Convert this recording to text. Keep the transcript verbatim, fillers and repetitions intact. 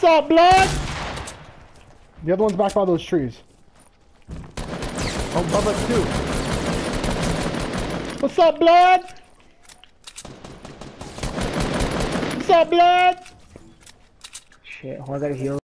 What's up, blood? The other one's back by those trees. Oh, Bubba too. What's up, blood? What's up, blood? Shit, I gotta heal.